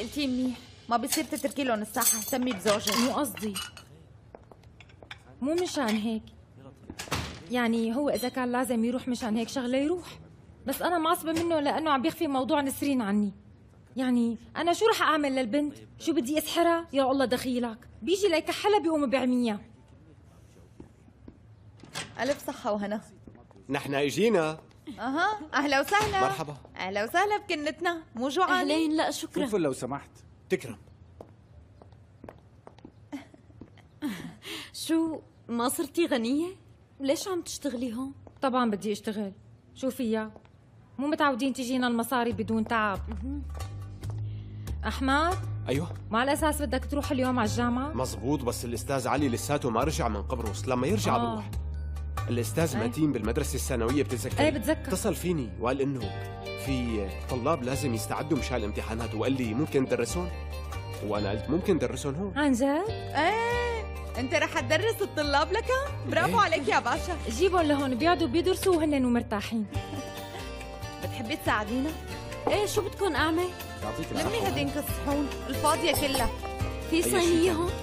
قلتي منيح، ما بصير تتركي لهم الساحة، اهتمي بزوجك. مو قصدي، مو مشان هيك، يعني هو إذا كان لازم يروح مشان هيك شغلة يروح، بس أنا معصبة منه لأنه عم بيخفي موضوع نسرين عني. يعني أنا شو رح أعمل للبنت؟ شو بدي أسحرها؟ يا الله دخيلك، بيجي ليكحلها بيقوم بعميها. ألف صحة وهنا. نحن اجينا. اها، اهلا وسهلا. مرحبا. اهلا وسهلا بكنتنا، مو جوعانين؟ اهلين. لا شكرا. فلفل لو سمحت. تكرم. شو ما صرتي غنية؟ ليش عم تشتغلي هون؟ طبعا بدي أشتغل، شو فيها؟ مو متعودين تجينا المصاري بدون تعب. أحمد؟ ايوه ما على أساس بدك تروح اليوم على الجامعة؟ مزبوط، بس الاستاذ علي لساته ما رجع من قبرص، لما يرجع بروح. الاستاذ متين بالمدرسه الثانويه بتتذكر؟ ايه بتذكر. اتصل فيني وقال انه في طلاب لازم يستعدوا مشان الامتحانات، وقال لي ممكن تدرسون؟ وانا قلت ممكن درسون هون. عن جد؟ ايه، انت رح تدرس الطلاب لك؟ برافو عليك يا باشا. جيبهم لهون بيقعدوا بيدرسوا وهن ومرتاحين. بتحبي تساعدينا؟ ايه شو بدكم اعمل؟ يعطيك لمي العافيه. هدينك الصحون الفاضية كلها. في صينية هون؟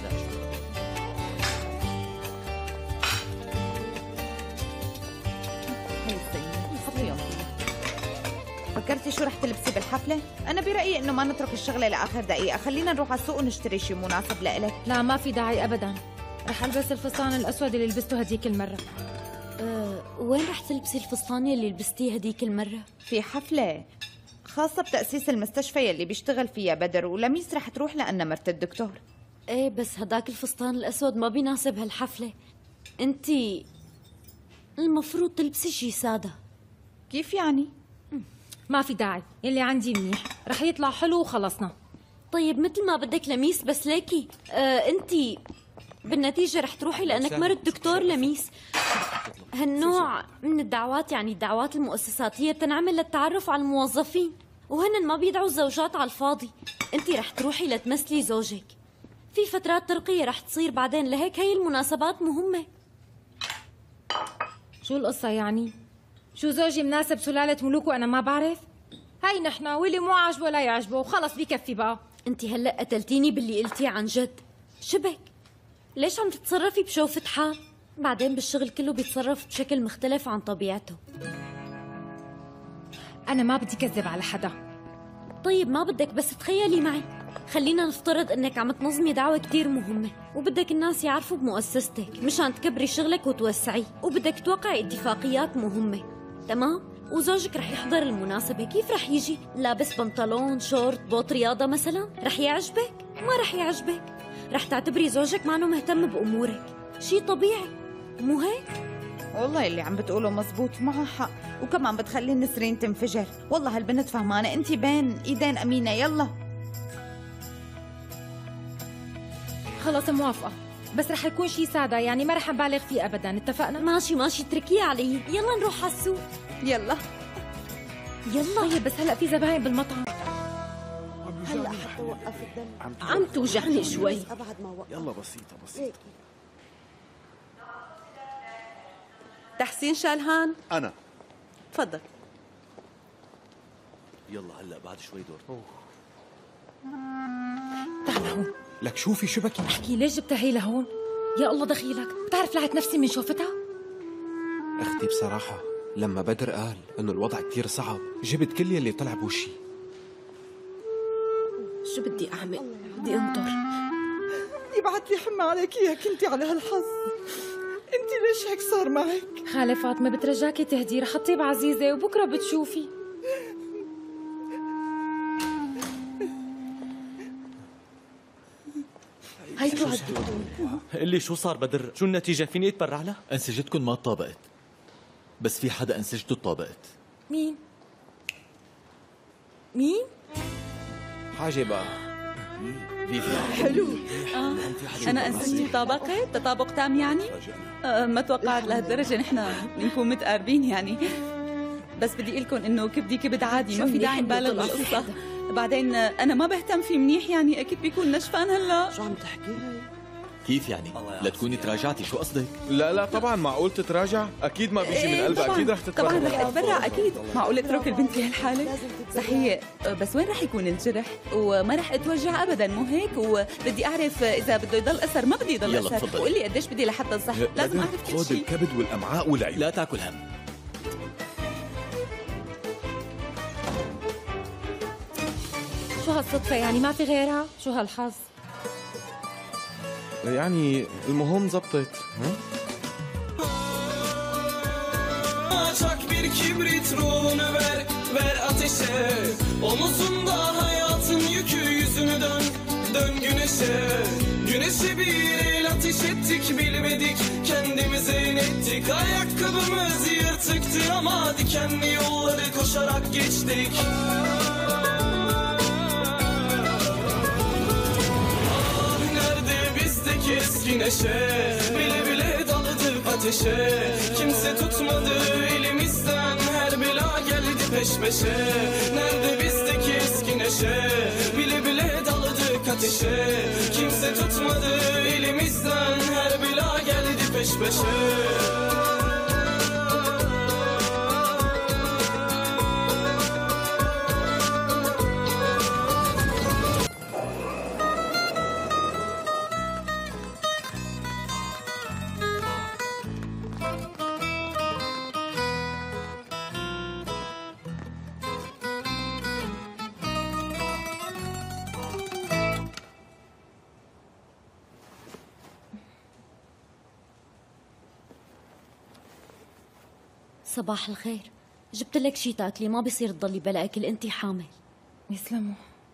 هي الصينية حطيهم. فكرتي شو رح تلبسي بالحفلة؟ أنا برأيي إنه ما نترك الشغلة لآخر دقيقة، خلينا نروح على السوق ونشتري شيء مناسب لإلك. لا ما في داعي أبدا، رح ألبس الفستان الأسود اللي لبسته هديك المرة. وين رح تلبسي الفستان اللي لبستيه هديك المرة؟ في حفلة خاصة بتأسيس المستشفى اللي بيشتغل فيها بدر، ولميس رح تروح لأنها مرت الدكتور. ايه بس هداك الفستان الأسود ما بيناسب هالحفلة. انتي المفروض تلبسي شي سادة. كيف يعني؟ ما في داعي، يلي عندي منيح، رح يطلع حلو وخلصنا. طيب مثل ما بدك لميس، بس ليكي انتي بالنتيجة رح تروحي لأنك مرت دكتور لميس. هالنوع من الدعوات، يعني الدعوات المؤسساتية، بتنعمل للتعرف على الموظفين، وهن ما بيدعوا الزوجات على الفاضي. انتي رح تروحي لتمثلي زوجك. في فترات ترقية رح تصير بعدين، لهيك هي المناسبات مهمة. شو القصة يعني؟ شو زوجي مناسب سلالة ملوك وأنا ما بعرف؟ هاي نحن واللي مو عاجبه لا يعجبه وخلص بكفي بقى. انتي هلأ قتلتيني باللي قلتيه عن جد. شبك؟ ليش عم تتصرفي بشوفة حال؟ بعدين بالشغل كله بيتصرف بشكل مختلف عن طبيعته. أنا ما بدي كذب على حدا. طيب ما بدك، بس تخيلي معي، خلينا نفترض انك عم تنظمي دعوة كتير مهمة، وبدك الناس يعرفوا بمؤسستك مشان تكبري شغلك وتوسعيه، وبدك توقعي اتفاقيات مهمة، تمام؟ وزوجك رح يحضر المناسبة. كيف رح يجي؟ لابس بنطلون، شورت، بوت رياضة مثلا؟ رح يعجبك؟ ما رح يعجبك. رح تعتبري زوجك ما انه مهتم بأمورك. شي طبيعي، مو هيك؟ والله اللي عم بتقوله مزبوط، معها حق، وكمان بتخلي نسرين تنفجر. والله هالبنت فهمانة، انت بين ايدين أمينة. يلا خلص موافقة، بس رح يكون شي سادة، يعني ما رح نبالغ فيه أبدا، اتفقنا؟ ماشي ماشي، اتركيه علي. يلا نروح على السوق. يلا يلا. طيب بس هلأ في زباين بالمطعم. هلا حتى وقف الدم عم توجعني شوي. ابعد ما وقف. يلا بسيطة بسيطة. تحسين شالهان، أنا تفضل. يلا هلا بعد شوي دور. تعال هون. لك شوفي شو بكي. احكي ليش جبتها هي لهون؟ يا الله دخيلك، بتعرف لعت نفسي من شوفتها؟ اختي بصراحة لما بدر قال انه الوضع كتير صعب، جبت كل يلي طلع بوشي. شو بدي اعمل؟ بدي انطر. يبعت لي حمى عليك يا كنتي على هالحظ. انت ليش هيك صار معك؟ خالة فاطمة بترجاكي تهدي، رح تطيب عزيزة وبكرة بتشوفي. هيدو هدو. قلي شو صار بدر؟ شو النتيجة؟ فيني اتبرع لها؟ أنسجتكم ما تطابقت، بس في حدا أنسجته تطابقت. مين؟ مين؟ حاجة بقى. حلو. أنا أنسجتي طابقت تطابق تام يعني؟ ما توقعت لهالدرجة نحن نكون متقاربين يعني. بس بدي أقول لكم إنه كبدي كبد عادي، ما في داعي نبالغ بالقصة. بعدين أنا ما بهتم فيه منيح، يعني أكيد بيكون نشفان هلا. شو عم تحكي؟ كيف يعني؟ لا تكوني تراجعتي، شو قصدك؟ لا طبعا، معقول تتراجع؟ اكيد ما بيجي من قلبها، اكيد رح تتراجع. طبعا رح اتبرع اكيد. معقول اترك البنت بهالحاله؟ صحيح، بس وين رح يكون الجرح؟ وما رح اتوجع ابدا، مو هيك؟ وبدي اعرف اذا بده يضل اثر ما بدي يضل اثر. تفضل. وقول لي قديش بدي لحتى انصح. لازم اعرف كل خذ شيء. الكبد والامعاء والعيون. لا تاكل هم. شو هالصدفة يعني؟ ما في غيرها؟ شو هالحظ؟ يعني المهم زبطت. Çak bir kibrit ruhunu ver ateşe. Omuzunda hayatın yükü, yüzünü dön güneşe. Güneşe bir el ateş ettik, bilmedik kendimize inettik. Ayakkabımız yırtıktı ama dikenli yolları koşarak geçtik. Ah nerede bizdeki eski neşe, bile bile daladık ateşe. Kimse tutmadı elimizden, her bela geldi peş peşe. Nerede bizdeki eski neşe, bile bile daladık ateşe. Kimse tutmadı elimizden, her bela geldi peş peşe. صباح الخير. جبت لك شي تاكلي، ما بيصير تضلي بلا اكل، انت حامل. يسلموا.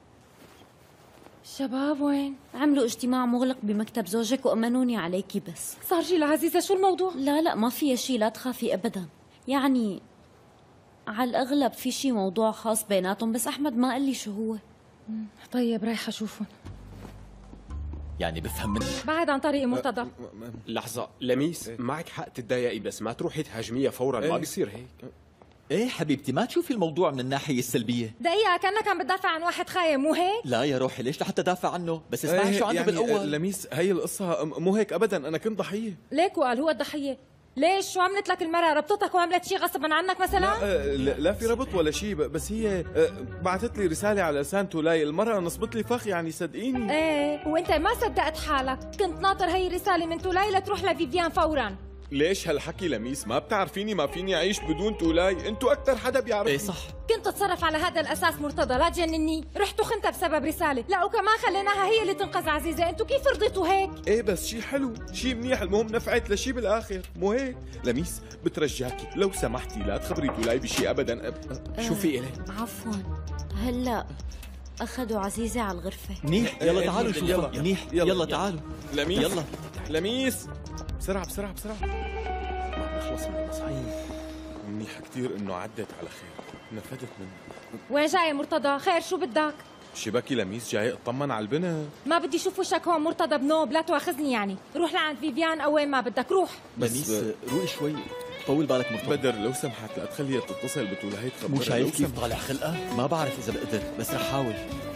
الشباب وين؟ عملوا اجتماع مغلق بمكتب زوجك وامنوني عليكي بس. صار جي العزيزة، شو الموضوع؟ لا ما في شي، لا تخافي ابدا. يعني على الاغلب في شي موضوع خاص بيناتهم، بس احمد ما قال لي شو هو. طيب رايحة اشوفهم. يعني بفهم منك. بعد عن طريق مرتضى. لحظة لميس، معك حق تتضايقي، بس ما تروحي تهاجميها فورا، ما بيصير هيك. ايه حبيبتي، ما تشوفي الموضوع من الناحية السلبية. دقيقة، كأنك عم بتدافع عن واحد خايم، مو هيك؟ لا يا روحي، ليش لحتى دافع عنه؟ بس اسمعي شو عنده يعني بالاول. لميس، هي القصة مو هيك ابدا، انا كنت ضحية. ليك وقال هو الضحية؟ ليش؟ شو عملت لك المرأة؟ ربطتك وعملت شي غصبا عنك مثلا؟ لا في ربط ولا شيء، بس هي بعثت لي رسالة على لسان تولاي، المرأة نصبت لي فخ، يعني صدقيني. ايه، وانت ما صدقت حالك، كنت ناطر هي الرسالة من تولاي لتروح لفيفيان فورا. ليش هالحكي لميس؟ ما بتعرفيني، ما فيني أعيش بدون تولاي، أنتوا أكثر حدا بيعرفني. إيه صح. كنت تتصرف على هذا الأساس مرتضى، لا تجنني، رحت وخنتها بسبب رسالة، لا وكمان خليناها هي اللي تنقذ عزيزة، أنتوا كيف رضيتوا هيك؟ إيه بس شي حلو، شي منيح، المهم نفعت لشي بالآخر، مو هيك؟ لميس بترجاكي لو سمحتي لا تخبري تولاي بشي أبدا. شوفي إلي. عفوا، هلا أخذوا عزيزة على الغرفة. منيح، يلا تعالوا شوفوا. منيح، يلا تعالوا. لميس، يلا لميس، بسرعة بسرعة بسرعة. نخلص من المصايب. منيح كتير إنه عدت على خير، نفدت منه. وين جاي مرتضى؟ خير شو بدك؟ شبكي لميس، جاي اطمن على البنت. ما بدي اشوف وشك هون مرتضى بنوب، لا تواخذني يعني، روح لعند فيفيان او وين ما بدك روح. لميس روقي شوي، طول بالك مرتضى. بدر لو سمحت لا تخليها تتصل بتولاي تخبرها. مو شايف كيف طالع خلقها؟ ما بعرف اذا بقدر، بس رح حاول.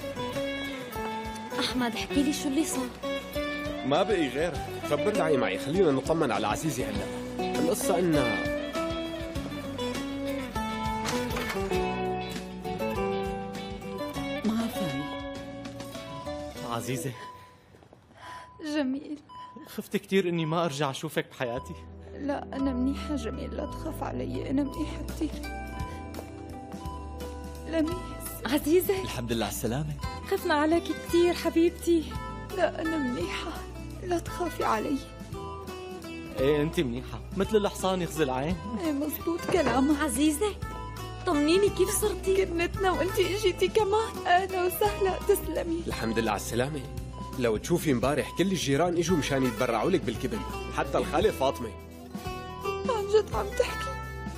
احمد احكي لي شو اللي صار. ما بقي غيرك، خبرني. تعي معي، خلينا نطمن على عزيزي هلا. القصة إنها ما فاهم. عزيزة، جميل. خفت كتير إني ما أرجع أشوفك بحياتي. لا أنا منيحة جميل، لا تخاف علي، أنا منيحة كتير. لميس. عزيزة الحمد لله على السلامة. خفنا عليك كتير حبيبتي. لا أنا منيحة، لا تخافي علي. إيه أنت منيحة، مثل الحصان يخزي العين. إيه مزبوط كلامها. عزيزة طمنيني كيف صرتي؟ كنتنا وانتي اجيتي كمان. اهلا وسهلا، تسلمي. الحمد لله على السلامة. لو تشوفي امبارح كل الجيران اجوا مشان يتبرعوا لك بالكبد، حتى الخالة فاطمة. عن جد عم تحكي؟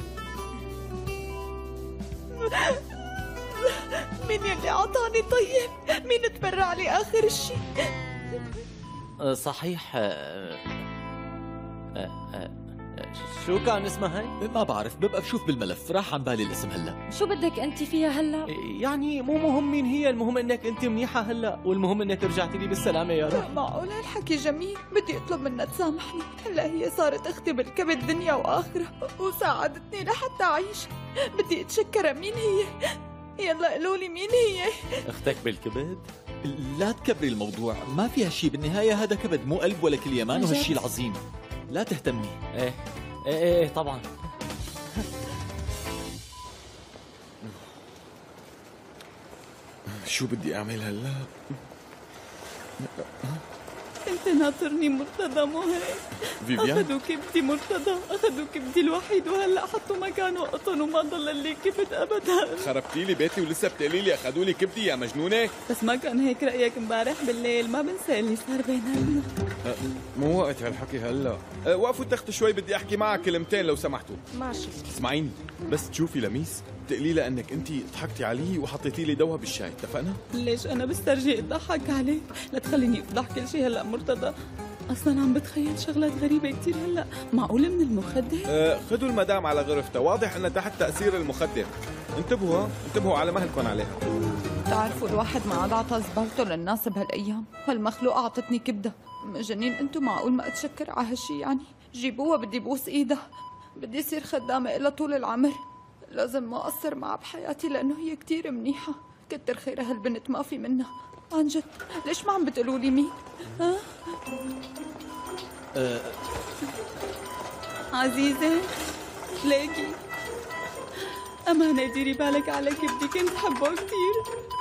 مين يلي عطاني؟ طيب مين تبرع لي اخر شيء؟ صحيح. شو كان اسمها هي؟ ما بعرف، ببقى بشوف بالملف، راح عن بالي الاسم هلا. شو بدك انت فيها هلا؟ يعني مو مهم مين هي، المهم انك انت منيحه هلا، والمهم انك رجعتي لي بالسلامه يا روح. معقول هالحكي جميل؟ بدي اطلب منها تسامحني، هلا هي صارت اختي بالكبد دنيا واخره وساعدتني لحتى اعيش. بدي اتشكرها. مين هي؟ يلا قولوا لي مين هي؟ اختك بالكبد؟ لا تكبري الموضوع، ما فيها شيء، بالنهايه هذا كبد مو قلب ولا كل يمان، وهالشيء العظيم لا تهتمي. ايه طبعا. شو بدي اعمل هلا؟ انت ناطرني مرتضى مو هيك؟ فيفيان؟ اخذوا كبدي مرتضى، اخذوا كبدي الوحيد وهلا حطوا مكانه قطن وما ضل لي كبد ابدا. خربتي لي بيتي ولسه بتقولي لي اخذوا لي كبدي يا مجنونه؟ بس ما كان هيك رايك امبارح بالليل، ما بنسى اللي صار بيننا. مو وقت هالحكي هلا. وقفوا تختوا شوي، بدي احكي معك كلمتين لو سمحتوا. ماشي. اسمعيني بس تشوفي لميس تقلي لها انك انت ضحكتي علي وحطيتي لي دوها بالشاي، اتفقنا؟ ليش انا بسترجي اضحك عليك؟ لا تخليني افضح كل شيء هلا مرتضى. اصلا عم بتخيل شغلات غريبه كثير هلا. معقول من المخدر؟ خذوا المدام على غرفتها، واضح انها تحت تاثير المخدر. انتبهوا على مهلكم عليها. بتعرفوا الواحد ما عاد عطى زبالته للناس بهالايام، هالمخلوقه اعطتني كبده. مجانين انتم، معقول ما اتشكر على هالشي يعني؟ جيبوها بدي بوس ايدها، بدي اصير خدامه إلها طول العمر. لازم ما اقصر معها بحياتي لانه هي كتير منيحه. كتر خيرها هالبنت، ما في منها عن جد. ليش ما عم بتقولوا لي مين؟ ها؟ عزيزه ليكي امانه ديري بالك على كبدي، كنت حبه كتير.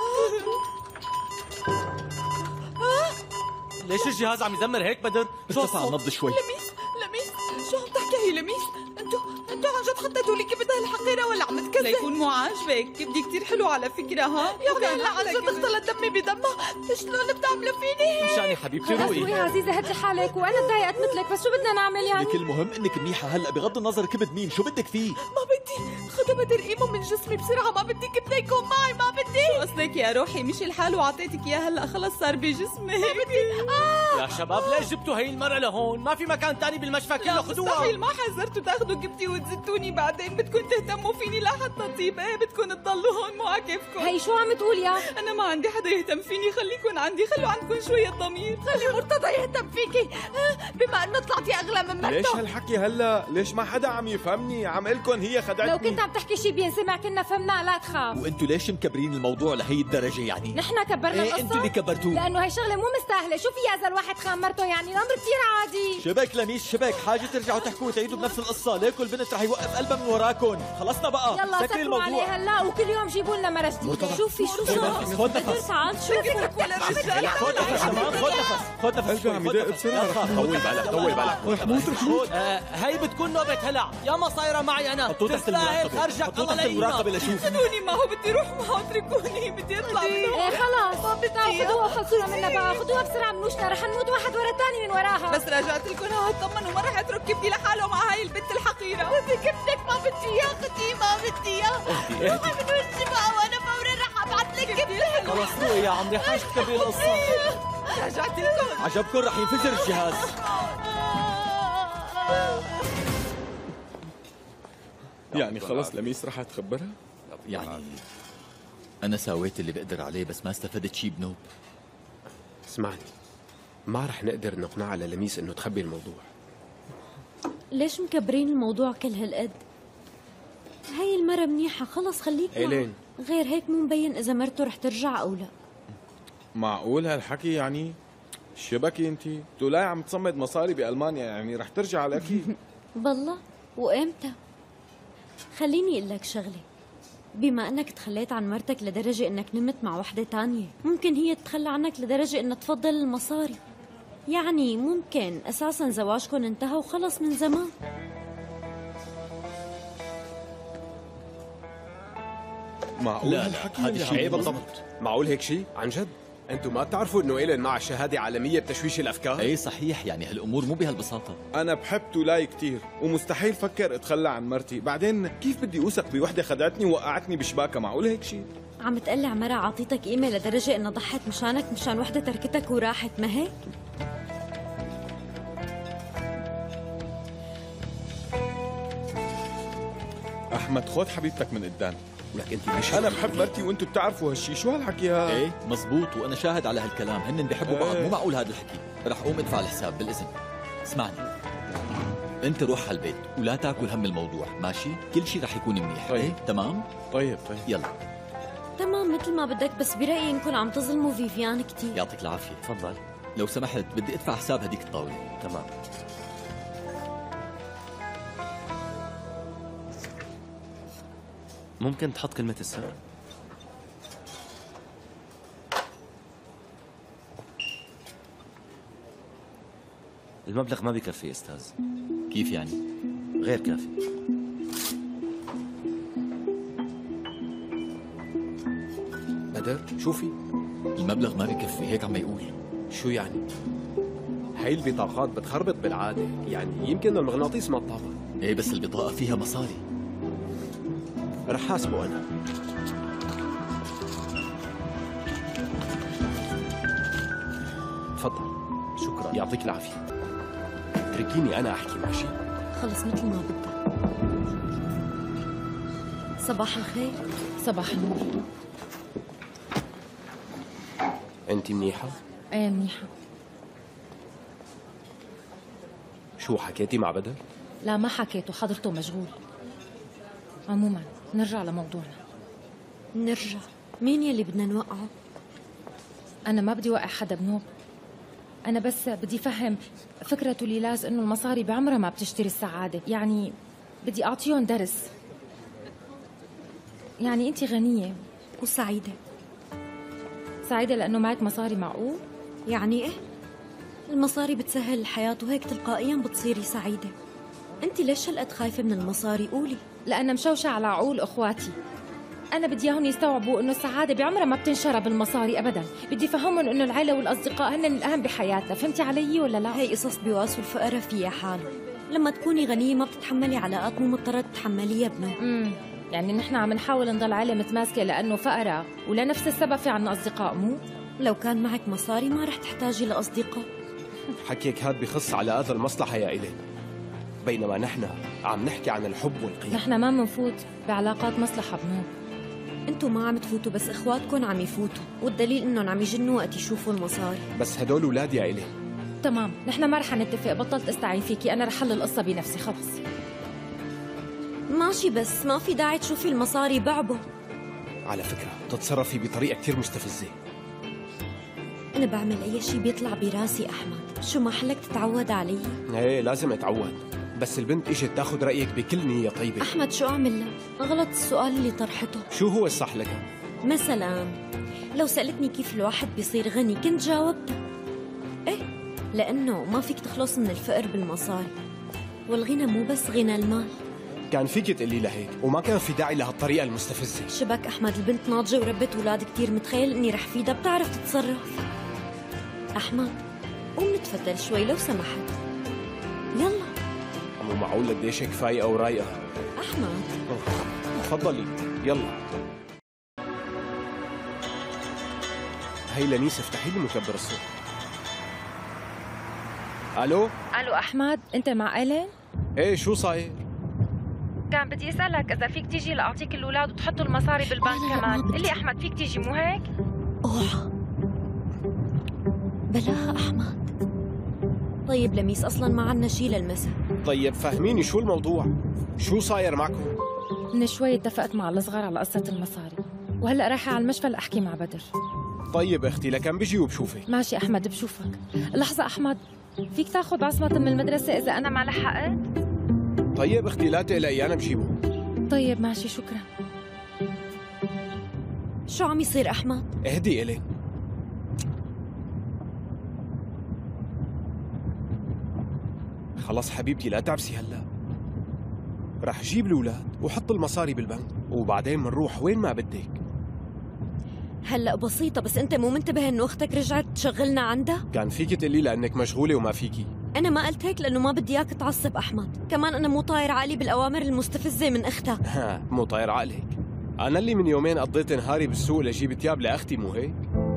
ليش الجهاز عم يزمر هيك بدر؟ ارتفع النبض شوي. لميس شو عم تحكي هي لميس؟ انتوا عن جد حطيتوا لي كبد هالحقيره ولا عم تكذب؟ ليكون مو عاجبك، كبدي كتير حلو على فكره. ها يا هلا عن جد اختلط دمي بدمها. شلون بتعملوا فيني هيك؟ مشاني حبيبتي روقي يا عزيزه، هدي حالك، وانا تضايقت مثلك، بس شو بدنا نعمل يعني؟ لك المهم انك منيحه هلا، بغض النظر كبد مين، شو بدك فيه؟ ما بدي، خذوا بدر قيمه من جسمي بسرعه، ما بدي كبده يكون معي، ما بدي. شو قصدك يا روحي؟ مشي الحال وعطيتك اياه، هلا خلص صار بجسمي. ما بدي. يا شباب ليش جبتوا هي المرأة لهون؟ ما في مكان تاني بالمشفى كله، خذوها. مستحيل، ما حذرتوا تاخذوا كبدي وتزتوني بعدين. بدكم تهتموا فيني لحتى طيب. ايه بدكم تضلوا هون مو على كيفكم. هي شو عم تقول يا؟ انا ما عندي حدا يهتم فيني، خليكم عندي، خلوا عندكم شويه ضمير. خلي مرتضى يهتم فيكي بما انه طلعتي اغلى من مرته. ليش هالحكي هلا؟ ليش ما حدا عم يفهمني؟ عم قلكن هي خدعتني. لو كنت عم تحكي شيء بينسمع كنا فهمنا، لا تخاف. وانتوا ليش مكبرين الموضوع لهي الدرجه يعني؟ نحن كبرنا القصه؟ انتوا اللي كبرتوه، لانه هي شغله مو مستاهله. شو في اذا الواحد خان مرته يعني؟ الامر كثير عادي. شبك لميس شبك، حاجه ترجعوا تحكوا وتعيدوا بنفس القصه، ليكوا البنت رح يوقف قلبها من وراكم. خلصنا بقى، يلا سكروا عليه هلا، وكل يوم جيبوا لنا مرة جديدة. شوفي شو صار؟ خذ نفس، تعال شوفي. خذ نفس قلبي عم يدق بسرعه. طول بالك. هي بتكون نوبة هلع، يا ما صايرة معي أنا. حطوه تحت المراقبة، خرجك حطوه الله تحت المراقبة لينا. لشوف. خذوني معه، بدي اروح معه، اتركوني، بدي اطلع منه. ايه خلاص، تعالوا خذوها وخلصوها منا بقى، خذوها بسرعة منوشنا، رح نموت واحد ورا الثاني من وراها. بس رجعت لكم هطمن وما رح اترك كبدي لحاله مع هاي البنت الحقيره. بدي كبدك، ما بدي اياه، خديه، ما بدي اياه. روحي من وجهي بقى، وانا فورا رح ابعث لك كبدك. خلص روقي يا عمري، حاج تكبري القصة. رجعت لكم. عجبكم رح ينفجر الجهاز. يعني خلص لميس رح تخبرها؟ يعني انا سويت اللي بقدر عليه، بس ما استفدت شيء بنوب. اسمعني، ما رح نقدر نقنع على لميس انه تخبي الموضوع. ليش مكبرين الموضوع كل هالقد؟ هاي المرة منيحة، خلص خليك معها. إيلين. غير هيك مو مبين إذا مرته رح ترجع أو لا. معقول هالحكي يعني؟ شبكي انت؟ تولاي عم تصمد مصاري بألمانيا، يعني رح ترجع على أكيد. بالله، وإمتى؟ خليني أقول لك شغلة. بما أنك تخليت عن مرتك لدرجة أنك نمت مع وحدة تانية، ممكن هي تتخلى عنك لدرجة أنها تفضل المصاري. يعني ممكن أساساً زواجكم انتهى وخلص من زمان. معقول لا هالحكي؟ هذا الشيء بالضبط. معقول هيك شيء؟ عن جد؟ انتم ما بتعرفوا انه إيلين معها شهادة عالمية بتشويش الافكار؟ اي صحيح، يعني هالامور مو بهالبساطه. أنا بحب تولاي كتير ومستحيل فكر أتخلى عن مرتي، بعدين كيف بدي أوثق بوحدة خدعتني ووقعتني بشباكة؟ معقول هيك شيء؟ عم تقلع مرة عطيتك قيمة لدرجة إنها ضحت مشانك مشان وحدة تركتك وراحت، ما هيك؟ احمد خذ حبيبتك من قدام. لك انت ليش انا بحب مرتي وانتوا بتعرفوا هالشي، شو هالحكي هذا؟ ايه مزبوط، وانا شاهد على هالكلام، هن بيحبوا بعض، إيه. مو معقول هذا الحكي. رح اقوم ادفع الحساب بالاذن. اسمعني، انت روح على البيت ولا تاكل هم الموضوع، ماشي؟ كل شيء رح يكون منيح. طيب. ايه تمام؟ طيب يلا. تمام مثل ما بدك، بس برأيي انكم عم تظلموا فيفيان كتير. يعطيك العافيه. تفضل. لو سمحت بدي ادفع حساب هديك الطاوله. تمام. ممكن تحط كلمة السر؟ المبلغ ما بيكفي استاذ. كيف يعني؟ غير كافي. بدر شو في؟ المبلغ ما بيكفي، هيك عم يقول. شو يعني؟ هاي البطاقات بتخربط بالعادة، يعني يمكن المغناطيس ما اتطابق. ايه بس البطاقة فيها مصاري. رح حاسبه أنا. تفضل. شكرا. يعطيك العافية. اتركيني أنا أحكي ماشي؟ خلص مثل ما بدك. صباح الخير. صباح النور. أنت منيحة؟ ايه منيحة. شو حكيتي مع بدر؟ لا ما حكيت وحضرته مشغول. عموما نرجع لموضوعنا. نرجع. مين يلي بدنا نوقعه؟ أنا ما بدي وقع حدا بنوب. أنا بس بدي فهم فكرة ليلاز إنه المصاري بعمرها ما بتشتري السعادة، يعني بدي أعطيهم درس. يعني أنت غنية وسعيدة. سعيدة لأنه معك مصاري، معقول؟ يعني إيه؟ المصاري بتسهل الحياة وهيك تلقائيا بتصيري سعيدة. أنت ليش هالقد خايفة من المصاري؟ قولي. لأن مشوشة على عقول أخواتي. أنا بدي إياهم يستوعبوا إنه السعادة بعمرها ما بتنشرى بالمصاري أبداً، بدي فهمهم إنه العيلة والأصدقاء هن الأهم بحياتنا، فهمتي علي ولا لا؟ هي قصص بيواسوا الفقراء فيها حاله. لما تكوني غنية ما بتتحملي علاقات مو مضطرة تتحمليها ابنه. يعني نحن عم نحاول نضل عيلة متماسكة لأنه فقراء ولنفس السبب في عنا أصدقاء، مو؟ لو كان معك مصاري ما رح تحتاجي لأصدقاء. حكيك هاد بخص على هذا المصلحة يا إلي، بينما نحن عم نحكي عن الحب والقيم. نحن ما منفوت بعلاقات مصلحة بنوب. انتو ما عم تفوتوا، بس اخواتكم عم يفوتوا، والدليل انهم عم يجنوا وقت يشوفوا المصاري. بس هدول اولاد يا إلي. تمام، نحن ما رح نتفق، بطلت استعين فيكي، أنا رح حل القصة بنفسي خلص. ماشي، بس ما في داعي تشوفي المصاري بعبه. على فكرة تتصرفي بطريقة كتير مستفزة. أنا بعمل أي شيء بيطلع براسي أحمد، شو ما حلك تتعود علي؟ ايه لازم اتعود، بس البنت اجت تاخذ رأيك بكل نية طيبة. أحمد شو أعمل لها؟ غلط السؤال اللي طرحته. شو هو الصح لك؟ مثلا لو سألتني كيف الواحد بيصير غني كنت جاوبتها إيه، لأنه ما فيك تخلص من الفقر بالمصاري، والغنى مو بس غنى المال. كان فيك تقولي لها هيك وما كان في داعي لهالطريقة المستفزة. شبك أحمد، البنت ناضجة وربت أولاد كتير، متخيل إني رح فيدها بتعرف تتصرف. أحمد قوم نتفتل شوي لو سمحت. يلا. مو معقول قديش هيك فايقة ورايقة. أحمد تفضلي يلا. هي لنيس، افتحي لي مكبر الصوت. الو أحمد، أنت مع إيلين؟ ايه شو صاير؟ كان بدي أسألك إذا فيك تيجي لأعطيك الأولاد وتحطوا المصاري بالبنك كمان. قل لي أحمد، فيك تيجي مو هيك؟ اوعى بلاها أحمد. طيب لميس، أصلا ما عنا شي للمساء. طيب فهميني شو الموضوع؟ شو صاير معكم؟ من شوي اتفقت مع الصغار على قصة المصاري، وهلأ رايحة على المشفى لأحكي مع بدر. طيب اختي لكن بيجي وبشوفك. ماشي أحمد، بشوفك. لحظة أحمد، فيك تاخذ عصمة من المدرسة إذا أنا ما لحقت؟ طيب اختي لا تقلقي، أنا بجيبه. طيب ماشي، شكرا. شو عم يصير أحمد؟ اهدي إلي. خلص حبيبتي لا تعبسي هلا. رح جيب الأولاد وحط المصاري بالبنك وبعدين منروح وين ما بدك. هلأ بسيطة، بس أنت مو منتبه إنه أختك رجعت تشغلنا عندها؟ كان فيك تقولي لأنك مشغولة وما فيكي. أنا ما قلت هيك لأنه ما بدي إياك تعصب أحمد، كمان أنا مو طاير عقلي بالأوامر المستفزة من أختها. ها مو طاير عقلك. أنا اللي من يومين قضيت نهاري بالسوق لجيب تياب لأختي، مو هيك؟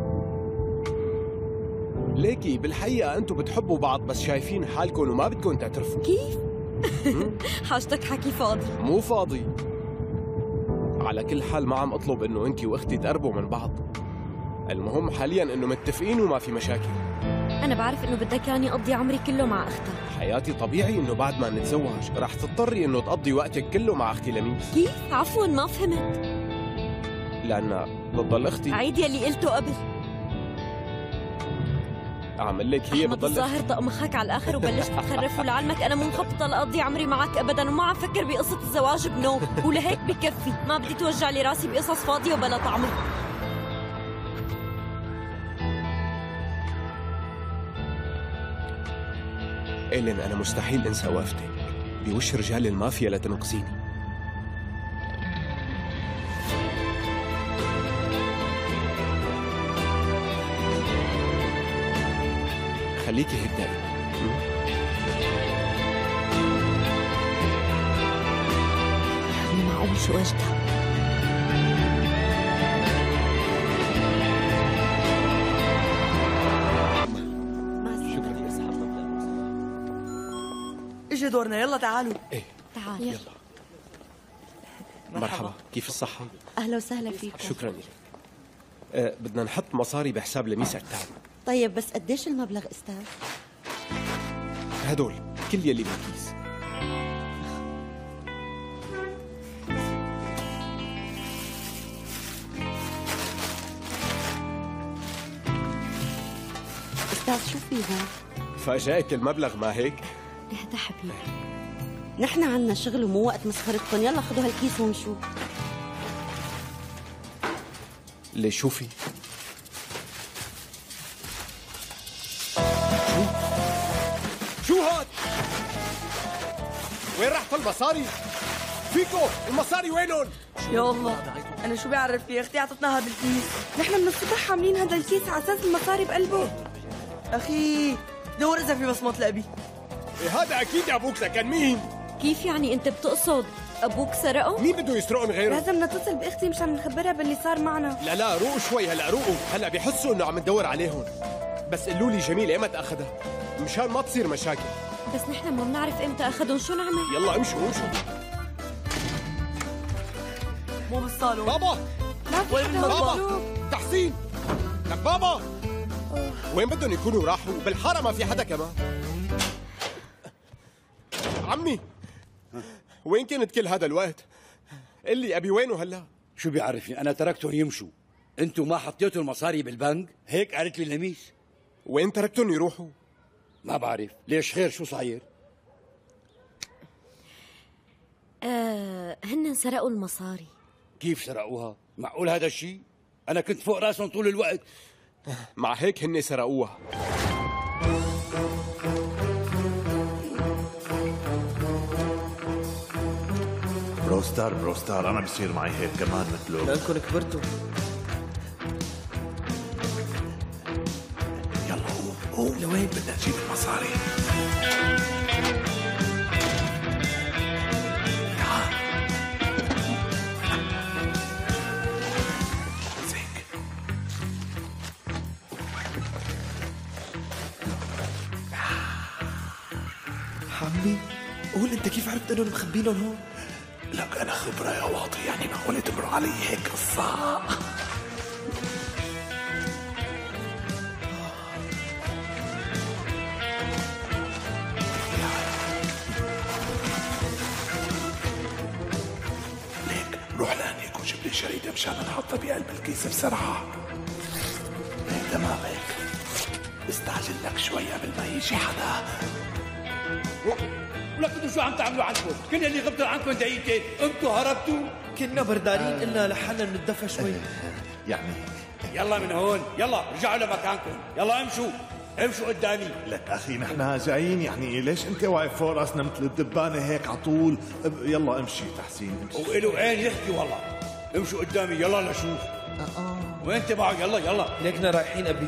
ليكي بالحقيقة أنتوا بتحبوا بعض بس شايفين حالكم وما بدكم تعترفوا. كيف؟ حاجتك حكي فاضي. مو فاضي، على كل حال ما عم اطلب انه انت واختي تقربوا من بعض. المهم حاليا انه متفقين وما في مشاكل. أنا بعرف إنه بدك يعني أقضي عمري كله مع أختك. حياتي طبيعي انه بعد ما نتزوج رح تضطري انه تقضي وقتك كله مع اختي لميس. كيف؟ عفواً ما فهمت. لأن بتضل اختي. عيد يلي قلته قبل. اعمل لك هي أحمد بتضل. الظاهر طقمخك على الآخر وبلشت تخرف، ولعلمك أنا مو مخططة لأقضي عمري معك أبداً، وما عم فكر بقصة الزواج بنوب، ولهيك بكفي، ما بدي توجع لي راسي بقصص فاضية وبلا طعمة. إيلين أنا مستحيل أنسى وقفتك بوش رجال المافيا لتنقذيني. خليكي هيك دائما. أنا معقول شو أجدها؟ اجى دورنا، يلا تعالوا. ايه تعال يلا. مرحبا، كيف الصحة؟ أهلا وسهلا فيكم. شكرا لك. بدنا نحط مصاري بحساب لميس عتاب. طيب بس قديش المبلغ أستاذ؟ هدول كل يلي بالكيس. أستاذ شو في هون؟ فاجأك المبلغ ما هيك؟ اهدى حبيبي، نحن عنا شغل ومو وقت مسخرتكم، يلا خذوا هالكيس وامشوا. ليش شوفي؟ شو هاد؟ وين راحت المصاري؟ فيكو المصاري وينهم؟ يا الله، أنا شو بعرف يا أختي، أعطتنا هذا الكيس. نحن من الصبح عاملين هذا الكيس على أساس المصاري بقلبه. أخي دور إذا في بصمات لأبي. إيه هذا أكيد أبوك، سكن مين؟ كيف يعني أنت بتقصد أبوك سرقه؟ مين بده يسرقهم غيره؟ لازم نتصل بأختي مشان نخبرها باللي صار معنا. لا روقوا شوي، هلا روقوا، هلا بيحسوا إنه عم ندور عليهم. بس قولوا لي جميل إيمت أخذها مشان ما تصير مشاكل. بس نحن ما بنعرف إمتى أخذهم، شو نعمل؟ يلا امشوا. مو بالصالون. بابا وين بالمطبخ؟ بابا تحسين، لك بابا وين بدهم يكونوا؟ راحوا بالحارة، ما في حدا كمان. عمي وين كنت كل هذا الوقت؟ قل لي أبي وينه هلا؟ شو بيعرفني، أنا تركتهم يمشوا. أنتوا ما حطيتوا المصاري بالبنك؟ هيك قالت لي لميس. وين تركتهم يروحوا؟ ما بعرف، ليش خير شو صاير؟ هن سرقوا المصاري. كيف سرقوها؟ معقول هذا الشيء؟ أنا كنت فوق راسهم طول الوقت. مع هيك هن سرقوها. بروستار أنا بصير معي هيك كمان مثله. لأنكم كبرتوا. يلا قوم لوين بدنا نجيب المصاري؟ عمي قول انت كيف عرفت انهم مخبينهم هون؟ لك انا خبره يا واطي، يعني معقول تمر علي هيك قصه؟ ليك روح لهنيك وجيب لي شريطه مشان نحطها بقلب الكيس بسرعه. هيك تمام هيك، استعجل لك شوي قبل ما يجي حدا. ولك انتوا شو عم تعملوا عنكم؟ كنا اللي غبتوا عنكم دقيقتين، انتوا هربتوا. كنا بردانين قلنا لحالنا نتدفى شوي. يعني يلا من هون، يلا رجعوا لمكانكم، يلا امشوا قدامي. لك اخي نحن جايين، يعني ليش انت واقف فوق راسنا مثل الدبانه هيك على طول؟ يلا امشي تحسين امشي. وإله عين يحكي والله. امشوا قدامي يلا لشوف. وين تبعوا؟ يلا ليكنا رايحين ابي.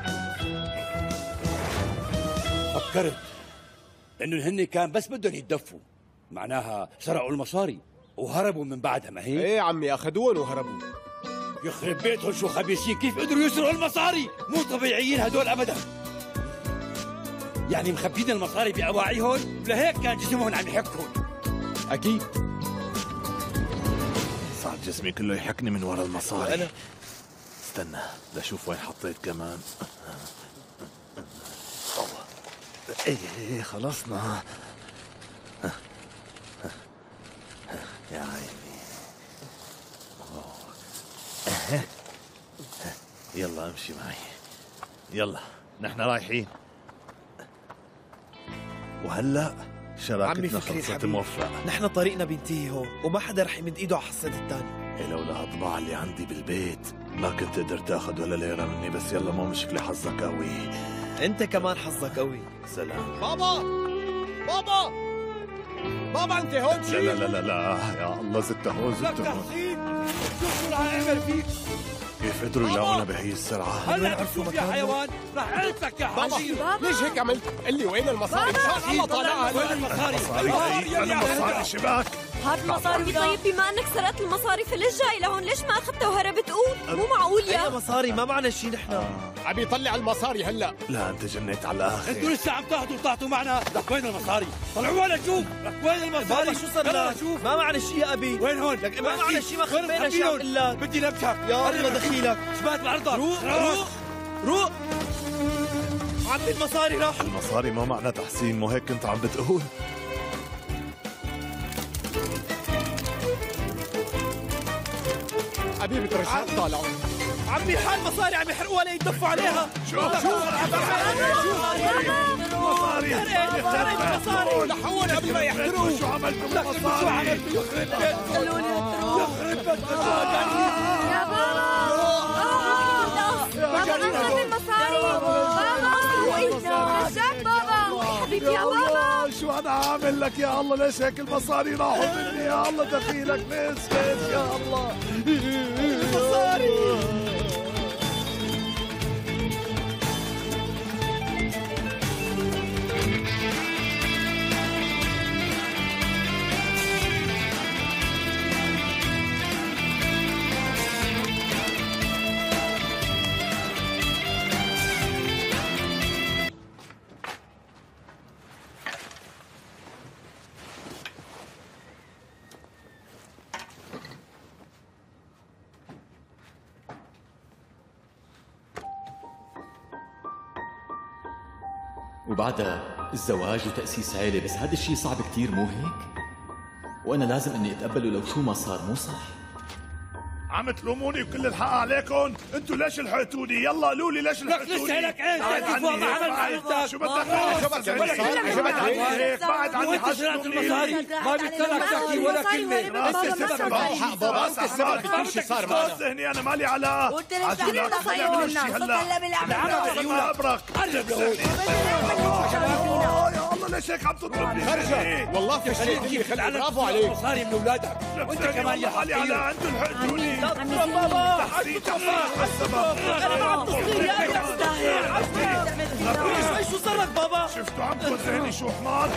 فكرت انه هن كان بس بدهم يتدفوا، معناها سرقوا المصاري وهربوا من بعدها، ما هيك؟ ايه عمي اخذوهم وهربوا. يخرب بيتهم شو خبيثين، كيف قدروا يسرقوا المصاري؟ مو طبيعيين هدول ابدا. يعني مخبين المصاري بأواعيهم، لهيك كان جسمهم عم يحكهم. اكيد. صار جسمي كله يحكني من ورا المصاري. وأنا استنى لاشوف وين حطيت كمان. ايه خلصنا. يا عيني. يلا امشي معي. يلا نحن رايحين. وهلا شراكتنا خلصت موفق. نحن طريقنا بينتهي هون وما حدا رح يمد ايده على حصة الثاني. إيه لولا هالطباعة اللي عندي بالبيت ما كنت قدرت تاخذ ولا ليرة مني. بس يلا مو مشكلة، حظك قوي. انت كمان حظك قوي. سلام. بابا بابا بابا انت هون شيء؟ لا لا لا لا يا الله زدت هون زدت هون. شوف شو رح اعمل فيك. كيف قدروا يلاقونا بهي السرعة؟ هلا شوف يا حيوان رح اعرفك يا حجير. ليش هيك عملت؟ قل لي وين المصاري؟ مشان الله طالعها. وين المصاري؟ أنا مصاري شباك. هات المصاري. طيب بما انك سرقت المصاري فليش جاي لهون؟ ليش ما اخذتها وهربت؟ قول مو معقول يا اي مصاري ما معنا شيء نحن. عم يطلع المصاري هلا. لا انت جنيت على الاخر. انتوا لسه عم تاخذوا وتعطوا معنا. لك وين المصاري؟ طلعوا لك شوف. لك وين المصاري؟ شو صار لك؟ ما معنا شيء يا ابي. وين هون؟ لك ما معنا شيء، ما خبينا شيء عن الا بدي نبشك. يا الله دخيلك. شبات بعرضك. روق عمي المصاري راحوا. المصاري ما معنا تحسين، مو هيك كنت عم بتقول؟ حبيبي الرجال طالعوا. عمي حال مصاري عم يحرقوها ليدفوا عليها. شوف مصاري مصاري لحقون قبل ما يحترقوا. شو عملتوا بالمصاري؟ يخرب بيت يا بابا اخذ المصاري. بابا رجعك بابا حبيبي يا بابا. شو انا عامل لك يا الله؟ ليش هيك المصاري راحوا مني يا الله؟ دخيلك ليش يا الله؟ المصاري. وبعدها الزواج وتأسيس عيلة، بس هذا الشيء صعب كتير مو هيك؟ وأنا لازم إني أتقبله لو شو ما صار، مو صح؟ عم تلوموني وكل الحق عليكم؟ انتوا ليش لحقتوني؟ يلا قولوا لي ليش لحقتوني؟ لسه لك عين. شو بدك؟ بعد عني حشتوني. ما بيطلعك تحكي ولا كلمة. انت السبب بابا، انت السبب بكل شيء صار معنا. ذهني انا مالي علاقة. وانت ليش تعمل تصيرنا؟ هلا بالعمل. الله ابرك. قرب لهون. يا الله ليش هيك عم تضربني؟ خرجة والله في شيء كثير خلي. برافو عليك. مصاري من اولادك وانت كمان يا مالي حقير. علاقة. انتوا لحقتوني. بابا حسيت السبب. انا ما عم تصير يا ابي. شو صار لك بابا؟ شفتوا عم توزعني شو حمار؟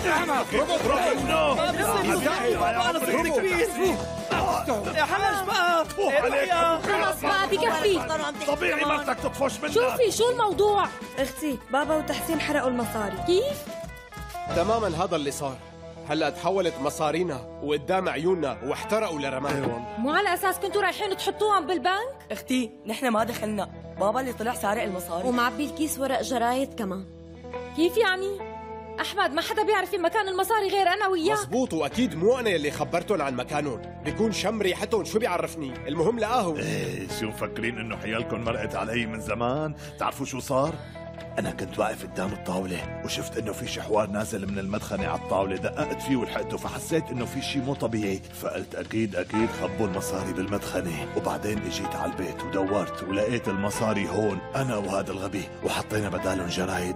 يا حلج بقى. خلص بقى بكفي. طبيعي مرتك تطفش منك. شوفي شو الموضوع؟ اختي بابا وتحسين حرقوا المصاري. كيف؟ تماما هذا اللي صار. هلا تحولت مصارينا وقدام عيوننا واحترقوا لرماد. مو على اساس كنتوا رايحين تحطوهم بالبنك؟ اختي نحن ما دخلنا، بابا اللي طلع سارق المصاري ومعبي الكيس ورق جرايد كمان. كيف يعني؟ احمد ما حدا بيعرف في مكان المصاري غير انا وياك. مزبوط، واكيد مو انا اللي خبرتهم عن مكانهم، بيكون شم ريحتهم شو بيعرفني، المهم لقاهم. ايه شو مفكرين انه حيالكم مرقت علي من زمان؟ تعرفوا شو صار؟ أنا كنت واقف قدام الطاولة وشفت إنه في شحوار نازل من المدخنة على الطاولة، دققت فيه ولحقته، فحسيت إنه في شيء مو طبيعي، فقلت أكيد خبوا المصاري بالمدخنة، وبعدين إجيت على البيت ودورت ولقيت المصاري هون أنا وهذا الغبي، وحطينا بدالهم جرايد.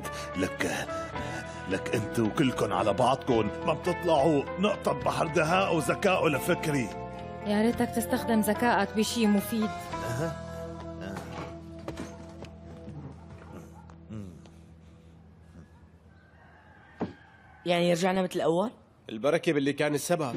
لك انتوا كلكم على بعضكم ما بتطلعوا نقطة بحر دهاء وذكاء لفكري. يا ريتك تستخدم ذكائك بشيء مفيد. يعني رجعنا مثل الأول؟ البركة باللي كان السبب.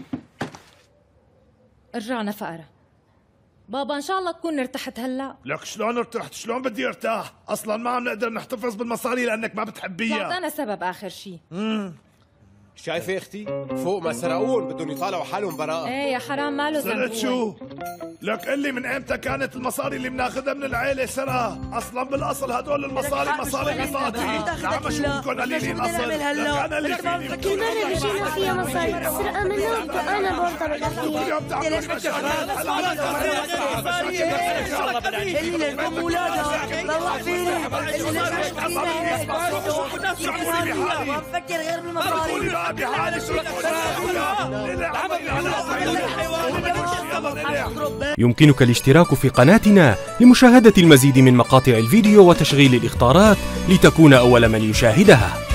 رجعنا فقرة. بابا ان شاء الله تكون ارتحت هلا. لك شلون ارتحت؟ شلون بدي ارتاح؟ اصلا ما عم نقدر نحتفظ بالمصاري لانك ما بتحبيها. بعد انا سبب اخر شيء. شايفه يا اختي؟ فوق ما سرقون بدهم يطالعوا حالهم براءة. ايه يا حرام ماله سرقت شو؟ لك قل لي من امتى كانت المصاري اللي بناخذها من العيله سرقه؟ اصلا بالاصل هدول المصاري مصاري بطاقتي. لعم اشوفكم قليلين اصل. لك انا اللي فيني كل مرة بيجينا فيها مصاري سرقة منهم وانا برضه بالاخير. ليش بتشغل؟ اللي لكم اولادها روح فيني. اللي لكم ما بفكر غير بالمصاري. يمكنك الاشتراك في قناتنا لمشاهدة المزيد من مقاطع الفيديو وتشغيل الإخطارات لتكون أول من يشاهدها.